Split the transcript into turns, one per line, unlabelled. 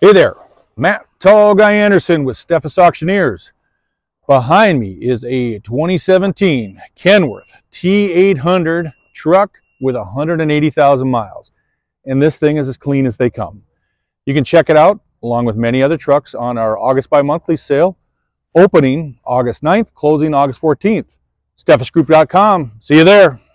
Hey there, Matt Tall Guy Anderson with Steffes Auctioneers. Behind me is a 2017 Kenworth T800 truck with 180,000 miles. And this thing is as clean as they come. You can check it out along with many other trucks on our August bi-monthly sale, opening August 9th, closing August 14th. SteffesGroup.com. See you there.